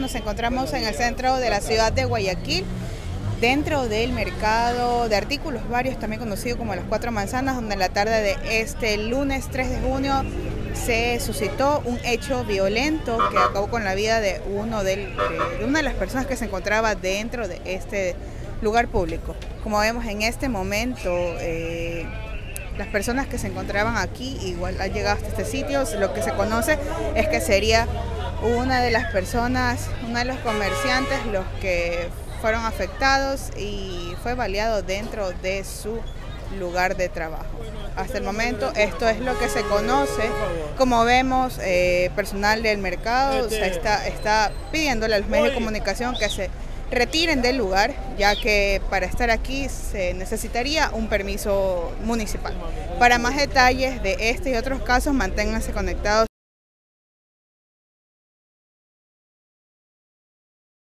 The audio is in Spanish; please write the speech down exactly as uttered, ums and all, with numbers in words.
Nos encontramos en el centro de la ciudad de Guayaquil, dentro del mercado de artículos varios, también conocido como Las Cuatro Manzanas, donde en la tarde de este lunes tres de junio se suscitó un hecho violento que acabó con la vida de, uno del, de, de una de las personas que se encontraba dentro de este lugar público. Como vemos en este momento, eh, las personas que se encontraban aquí igual han llegado hasta este sitio. Lo que se conoce es que sería una de las personas, uno de los comerciantes los que fueron afectados y fue baleado dentro de su lugar de trabajo. Hasta el momento esto es lo que se conoce. Como vemos, eh, personal del mercado se está, está pidiéndole a los medios de comunicación que se retiren del lugar, ya que para estar aquí se necesitaría un permiso municipal. Para más detalles de este y otros casos, manténganse conectados.